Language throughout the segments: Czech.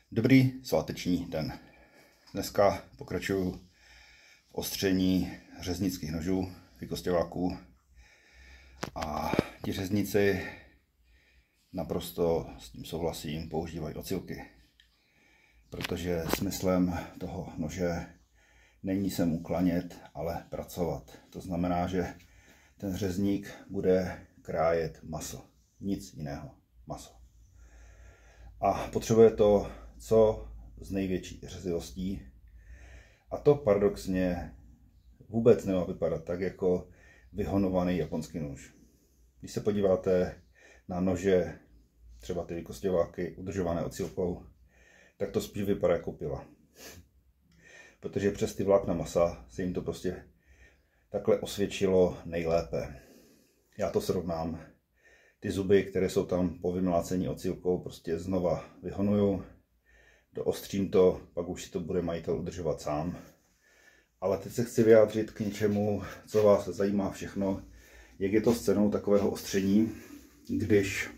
Dobrý sváteční den. Dneska pokračuju v ostření řeznických nožů, vykosťováků. A ti řezníci, naprosto s tím souhlasím, používají ocilky. Protože smyslem toho nože není se mu klanět, ale pracovat. To znamená, že ten řezník bude krájet maso. Nic jiného. Maso. A potřebuje to co s největší řezivostí. A to paradoxně vůbec nemá vypadat tak jako vyhonovaný japonský nůž. Když se podíváte na nože, třeba ty vykosťováky udržované ocilkou, tak to spíš vypadá jako pila. Protože přes ty vlákna masa se jim to prostě takhle osvědčilo nejlépe. Já to srovnám. Ty zuby, které jsou tam po vymlácení ocilkou, prostě znova vyhonuju, doostřím to, pak už si to bude majitel udržovat sám. Ale teď se chci vyjádřit k něčemu, co vás zajímá všechno, jak je to s cenou takového ostření, když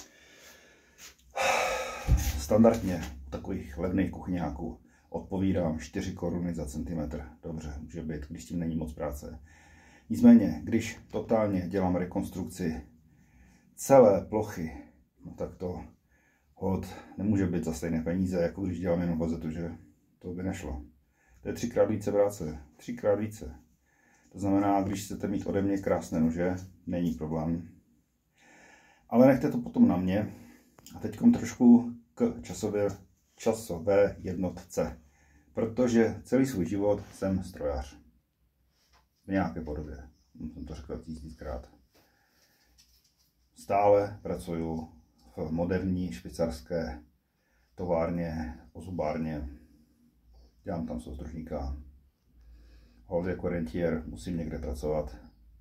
standardně u takových levných kuchyňáků odpovídám 4 koruny za centimetr. Dobře, může být, když tím není moc práce. Nicméně, když totálně dělám rekonstrukci celé plochy, no tak to hod nemůže být za stejné peníze, jako když dělám jenom vazetu, že to by nešlo. To je 3krát více práce. 3krát více. To znamená, když chcete mít ode mě krásné nože, není problém. Ale nechte to potom na mě. A teď trošku k časové jednotce. Protože celý svůj život jsem strojař. V nějaké podobě. Jsem to řekl 1000krát. Stále pracuju v moderní švýcarské továrně, ozubárně. Dělám tam soustružníka. Hold jako rentier, musím někde pracovat.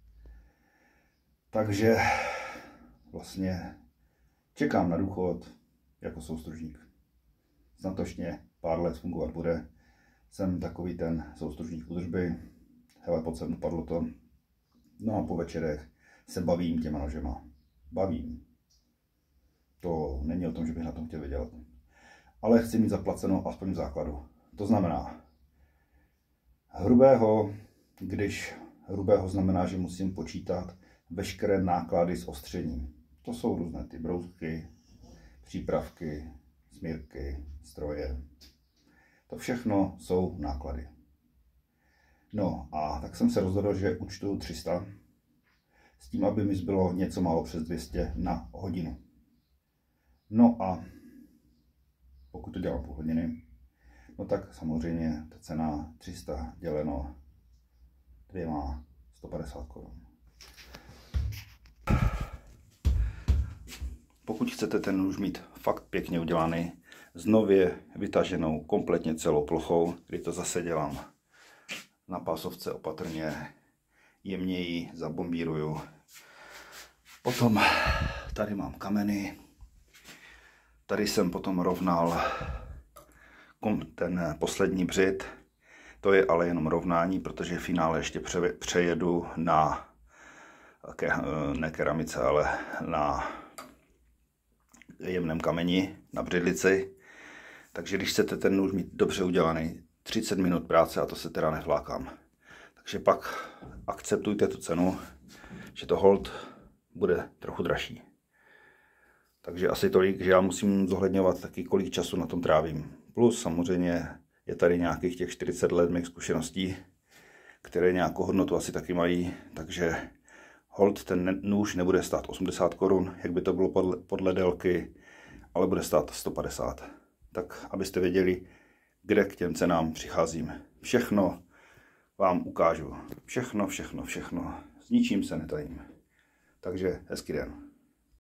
Takže vlastně čekám na důchod jako soustružník. Snatočně pár let fungovat bude. Jsem takový ten soustružník údržby. Hele, pod sem upadlo to. No a po večerech se bavím těma nožema. Bavím. To není o tom, že bych na tom chtěl vydělat. Ale chci mít zaplaceno aspoň v základu. To znamená hrubého, když hrubého znamená, že musím počítat veškeré náklady s ostřením. To jsou různé ty brousky, přípravky, smírky, stroje. To všechno jsou náklady. No a tak jsem se rozhodl, že účtuju 300 s tím, aby mi zbylo něco málo přes 200 na hodinu. No a pokud to dělám půl hodiny, no tak samozřejmě ta cena 300 děleno 2 150 korun. Pokud chcete ten nůž mít fakt pěkně udělaný, s nově vytaženou kompletně celou plochou, kdy to zase dělám na pásovce opatrně, jemněji zabombíruju. Potom tady mám kameny. Tady jsem potom rovnal ten poslední břit. To je ale jenom rovnání, protože v finále ještě přejedu na ne keramice, ale na jemném kameni, na břidlici. Takže když chcete ten nůž mít dobře udělaný, 30 minut práce a to se teda nevlákám. Takže pak akceptujte tu cenu, že to hold bude trochu dražší. Takže asi tolik, že já musím zohledňovat taky, kolik času na tom trávím. Plus samozřejmě je tady nějakých těch 40 let mých zkušeností, které nějakou hodnotu asi taky mají. Takže hold ten nůž nebude stát 80 korun, jak by to bylo podle délky, ale bude stát 150. Tak abyste věděli, kde k těm cenám přicházím. Všechno vám ukážu. Všechno. S ničím se netajím. Takže hezký den.